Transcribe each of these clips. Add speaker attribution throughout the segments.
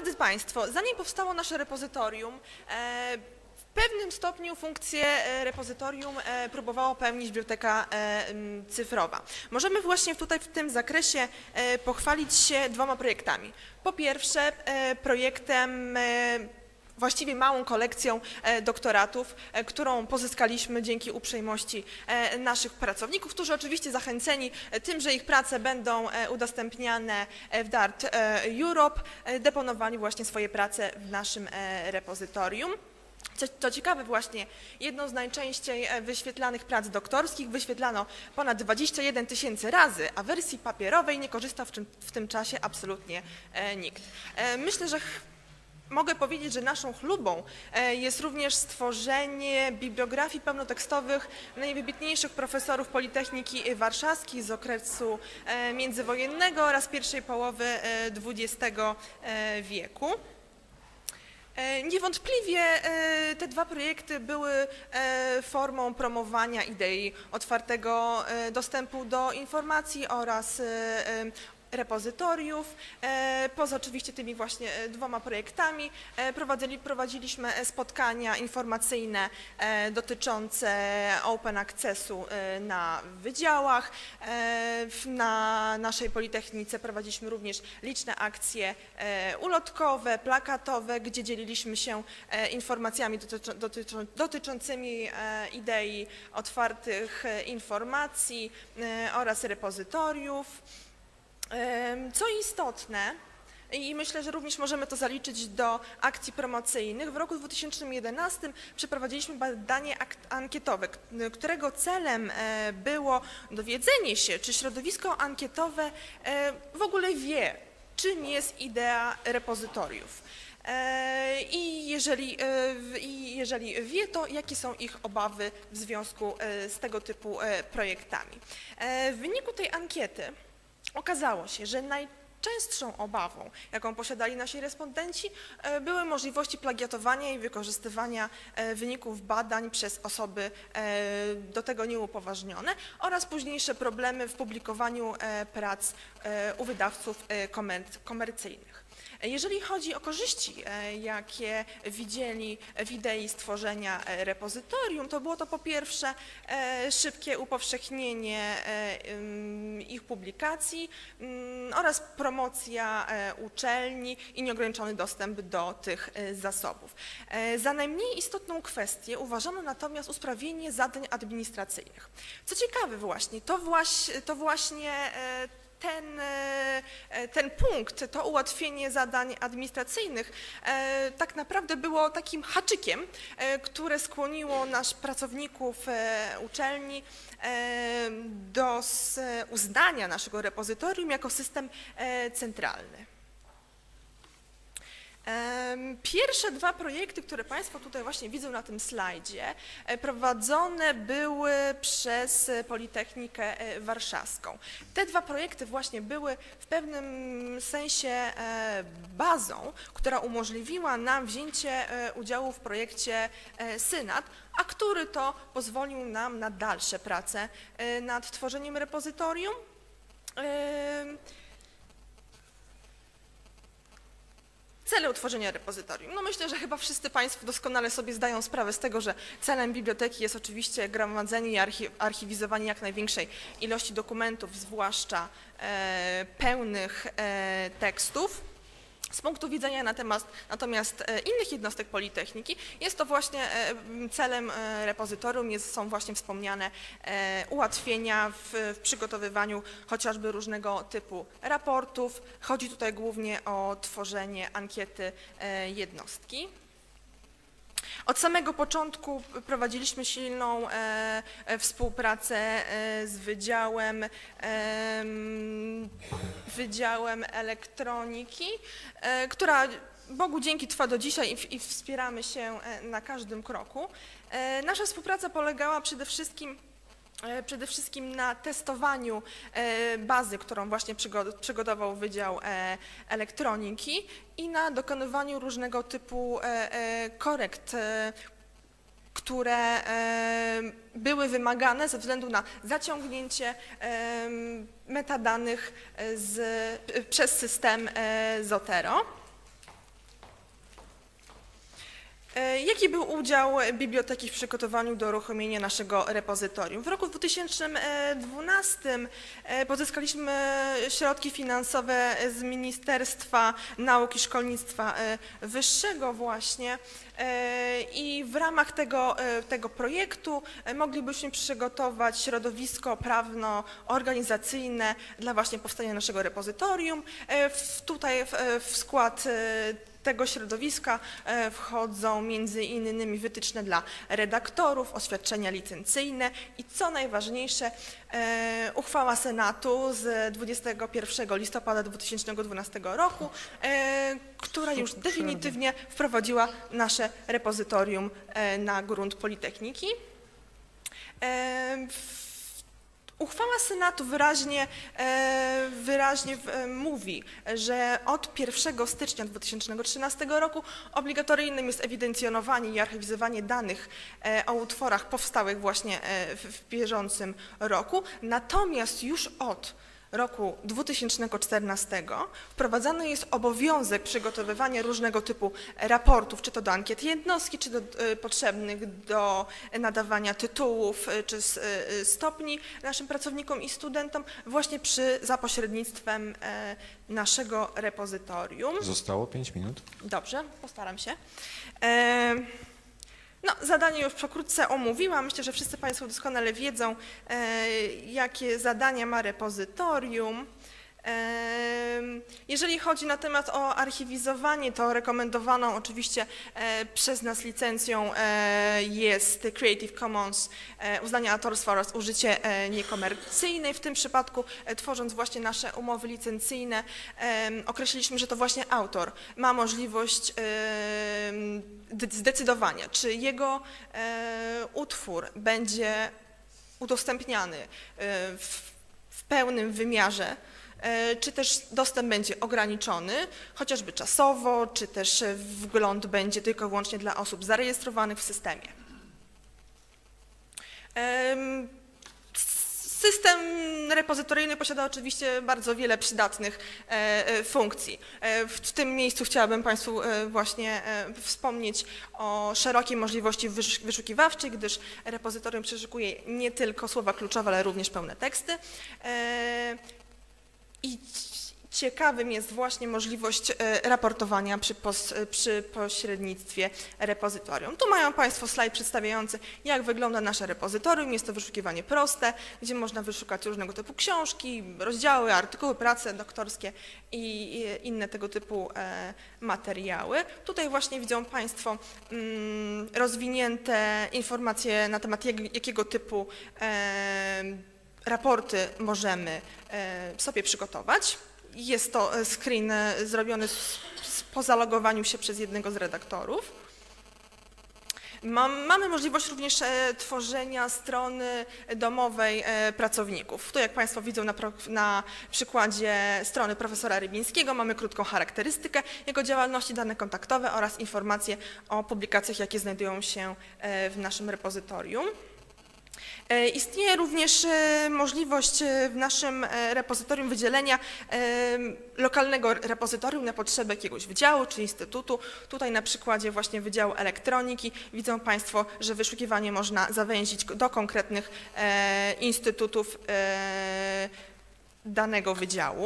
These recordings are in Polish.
Speaker 1: Drodzy Państwo, zanim powstało nasze repozytorium, w pewnym stopniu funkcję repozytorium próbowała pełnić Biblioteka Cyfrowa. Możemy właśnie tutaj w tym zakresie pochwalić się dwoma projektami. Po pierwsze projektem, właściwie małą kolekcją doktoratów, którą pozyskaliśmy dzięki uprzejmości naszych pracowników, którzy oczywiście zachęceni tym, że ich prace będą udostępniane w Dart Europe, deponowali właśnie swoje prace w naszym repozytorium. Co ciekawe, właśnie jedną z najczęściej wyświetlanych prac doktorskich wyświetlano ponad 21 000 razy, a wersji papierowej nie korzystał w tym czasie absolutnie nikt. Myślę, że mogę powiedzieć, że naszą chlubą jest również stworzenie bibliografii pełnotekstowych najwybitniejszych profesorów Politechniki Warszawskiej z okresu międzywojennego oraz pierwszej połowy XX wieku. Niewątpliwie te dwa projekty były formą promowania idei otwartego dostępu do informacji oraz repozytoriów. Poza oczywiście tymi właśnie dwoma projektami prowadziliśmy spotkania informacyjne dotyczące open accessu na wydziałach. Na naszej Politechnice prowadziliśmy również liczne akcje ulotkowe, plakatowe, gdzie dzieliliśmy się informacjami dotyczącymi idei otwartych informacji oraz repozytoriów. Co istotne, i myślę, że również możemy to zaliczyć do akcji promocyjnych, w roku 2011 przeprowadziliśmy badanie ankietowe, którego celem było dowiedzenie się, czy środowisko ankietowe w ogóle wie, czym jest idea repozytoriów. I jeżeli wie, to jakie są ich obawy w związku z tego typu projektami. W wyniku tej ankiety okazało się, że najczęstszą obawą, jaką posiadali nasi respondenci, były możliwości plagiatowania i wykorzystywania wyników badań przez osoby do tego nieupoważnione oraz późniejsze problemy w publikowaniu prac u wydawców komercyjnych. Jeżeli chodzi o korzyści, jakie widzieli w idei stworzenia repozytorium, to było to po pierwsze szybkie upowszechnienie ich publikacji oraz promocja uczelni i nieograniczony dostęp do tych zasobów. Za najmniej istotną kwestię uważano natomiast usprawnienie zadań administracyjnych. Co ciekawe właśnie, to właśnie ten punkt, to ułatwienie zadań administracyjnych tak naprawdę było takim haczykiem, które skłoniło pracowników uczelni do uznania naszego repozytorium jako system centralny. Pierwsze dwa projekty, które Państwo tutaj właśnie widzą na tym slajdzie, prowadzone były przez Politechnikę Warszawską. Te dwa projekty właśnie były w pewnym sensie bazą, która umożliwiła nam wzięcie udziału w projekcie Synat, a który to pozwolił nam na dalsze prace nad tworzeniem repozytorium. Cele utworzenia repozytorium. No myślę, że chyba wszyscy Państwo doskonale sobie zdają sprawę z tego, że celem biblioteki jest oczywiście gromadzenie i archiwizowanie jak największej ilości dokumentów, zwłaszcza pełnych tekstów. Z punktu widzenia natomiast innych jednostek Politechniki jest to właśnie celem repozytorium, są właśnie wspomniane ułatwienia w przygotowywaniu chociażby różnego typu raportów. Chodzi tutaj głównie o tworzenie ankiety jednostki. Od samego początku prowadziliśmy silną współpracę z Wydziałem Elektroniki, która Bogu dzięki trwa do dzisiaj i wspieramy się na każdym kroku. Nasza współpraca polegała przede wszystkim na testowaniu bazy, którą właśnie przygotował Wydział Elektroniki i na dokonywaniu różnego typu korekt, które były wymagane ze względu na zaciągnięcie metadanych przez system Zotero. Jaki był udział biblioteki w przygotowaniu do uruchomienia naszego repozytorium? W roku 2012 pozyskaliśmy środki finansowe z Ministerstwa Nauki i Szkolnictwa Wyższego właśnie i w ramach tego projektu moglibyśmy przygotować środowisko prawno-organizacyjne dla właśnie powstania naszego repozytorium. Tutaj w skład tego środowiska wchodzą między innymi wytyczne dla redaktorów, oświadczenia licencyjne i co najważniejsze uchwała Senatu z 21 listopada 2012 roku, która już definitywnie wprowadziła nasze repozytorium na grunt Politechniki. Uchwała Senatu wyraźnie mówi, że od 1 stycznia 2013 roku obligatoryjnym jest ewidencjonowanie i archiwizowanie danych o utworach powstałych właśnie w bieżącym roku, natomiast już od roku 2014 wprowadzany jest obowiązek przygotowywania różnego typu raportów, czy to do ankiet jednostki, czy do potrzebnych do nadawania tytułów, czy stopni naszym pracownikom i studentom właśnie za pośrednictwem naszego repozytorium.
Speaker 2: Zostało 5 minut.
Speaker 1: Dobrze, postaram się. No, zadanie już pokrótce omówiłam. Myślę, że wszyscy Państwo doskonale wiedzą, jakie zadania ma repozytorium. Jeżeli chodzi na temat o archiwizowanie, to rekomendowaną oczywiście przez nas licencją jest Creative Commons, uznanie autorstwa oraz użycie niekomercyjne. W tym przypadku, tworząc właśnie nasze umowy licencyjne, określiliśmy, że to właśnie autor ma możliwość zdecydowania, czy jego utwór będzie udostępniany w pełnym wymiarze, czy też dostęp będzie ograniczony, chociażby czasowo, czy też wgląd będzie tylko i wyłącznie dla osób zarejestrowanych w systemie. System repozytoryjny posiada oczywiście bardzo wiele przydatnych funkcji. W tym miejscu chciałabym Państwu właśnie wspomnieć o szerokiej możliwości wyszukiwawczej, gdyż repozytorium przeszukuje nie tylko słowa kluczowe, ale również pełne teksty. I ciekawym jest właśnie możliwość raportowania przy pośrednictwie repozytorium. Tu mają Państwo slajd przedstawiający, jak wygląda nasze repozytorium. Jest to wyszukiwanie proste, gdzie można wyszukać różnego typu książki, rozdziały, artykuły, prace doktorskie i inne tego typu materiały. Tutaj właśnie widzą Państwo rozwinięte informacje na temat jakiego typu raporty możemy sobie przygotować. Jest to screen zrobiony po zalogowaniu się przez jednego z redaktorów. Mamy możliwość również tworzenia strony domowej pracowników. Tu, jak Państwo widzą na przykładzie strony profesora Rybińskiego, mamy krótką charakterystykę jego działalności, dane kontaktowe oraz informacje o publikacjach, jakie znajdują się w naszym repozytorium. Istnieje również możliwość w naszym repozytorium wydzielenia lokalnego repozytorium na potrzeby jakiegoś wydziału czy instytutu. Tutaj na przykładzie właśnie Wydziału Elektroniki widzą Państwo, że wyszukiwanie można zawęzić do konkretnych instytutów danego wydziału.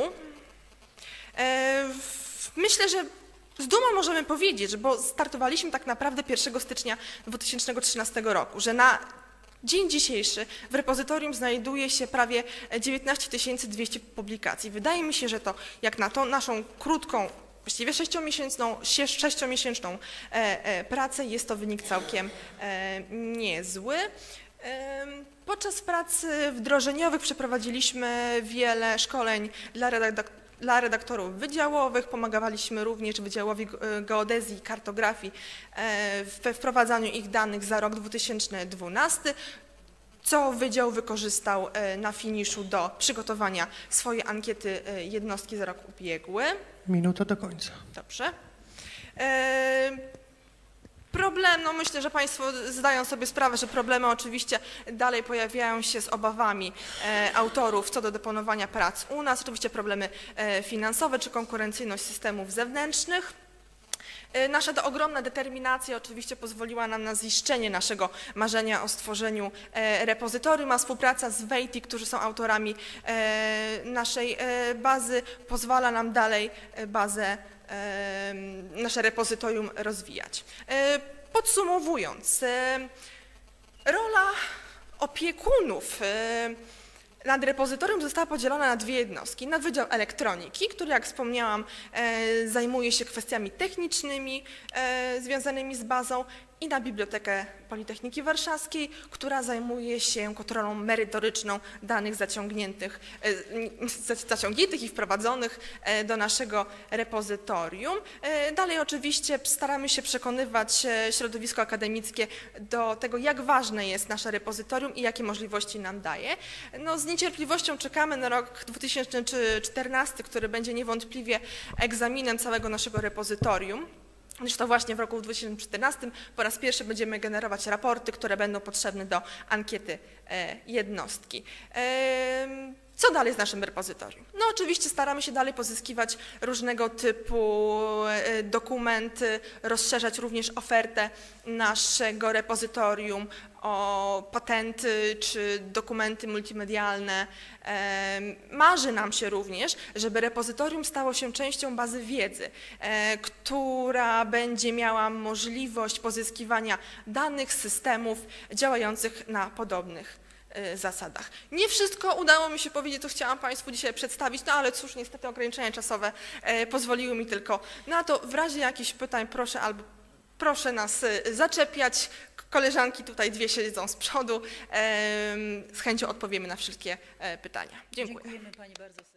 Speaker 1: Myślę, że z dumą możemy powiedzieć, bo startowaliśmy tak naprawdę 1 stycznia 2013 roku, że na dzień dzisiejszy w repozytorium znajduje się prawie 19 200 publikacji. Wydaje mi się, że to jak na tą naszą krótką, właściwie 6-miesięczną pracę jest to wynik całkiem niezły. Podczas prac wdrożeniowych przeprowadziliśmy wiele szkoleń dla redaktorów wydziałowych, pomagaliśmy również Wydziałowi Geodezji i Kartografii we wprowadzaniu ich danych za rok 2012, co wydział wykorzystał na finiszu do przygotowania swojej ankiety jednostki za rok ubiegły.
Speaker 3: Minuta do końca.
Speaker 1: Dobrze. Problem, no myślę, że Państwo zdają sobie sprawę, że problemy oczywiście dalej pojawiają się z obawami autorów co do deponowania prac u nas. Oczywiście problemy finansowe czy konkurencyjność systemów zewnętrznych. Nasza ogromna determinacja oczywiście pozwoliła nam na ziszczenie naszego marzenia o stworzeniu repozytorium, a współpraca z Wejti, którzy są autorami naszej bazy, pozwala nam dalej nasze repozytorium rozwijać. Podsumowując, rola opiekunów nad repozytorium została podzielona na dwie jednostki. Na Wydział Elektroniki, który, jak wspomniałam, zajmuje się kwestiami technicznymi związanymi z bazą, i na Bibliotekę Politechniki Warszawskiej, która zajmuje się kontrolą merytoryczną danych zaciągniętych i wprowadzonych do naszego repozytorium. Dalej oczywiście staramy się przekonywać środowisko akademickie do tego, jak ważne jest nasze repozytorium i jakie możliwości nam daje. No, z niecierpliwością czekamy na rok 2014, który będzie niewątpliwie egzaminem całego naszego repozytorium. Zresztą właśnie w roku 2014 po raz pierwszy będziemy generować raporty, które będą potrzebne do ankiety jednostki. Co dalej z naszym repozytorium? No oczywiście staramy się dalej pozyskiwać różnego typu dokumenty, rozszerzać również ofertę naszego repozytorium o patenty czy dokumenty multimedialne. Marzy nam się również, żeby repozytorium stało się częścią bazy wiedzy, która będzie miała możliwość pozyskiwania danych z systemów działających na podobnych zasadach. Nie wszystko udało mi się powiedzieć, co chciałam Państwu dzisiaj przedstawić, no ale cóż, niestety ograniczenia czasowe pozwoliły mi tylko na to. W razie jakichś pytań proszę nas zaczepiać. Koleżanki tutaj dwie siedzą z przodu. Z chęcią odpowiemy na wszystkie pytania. Dziękuję.
Speaker 2: Dziękujemy Pani bardzo.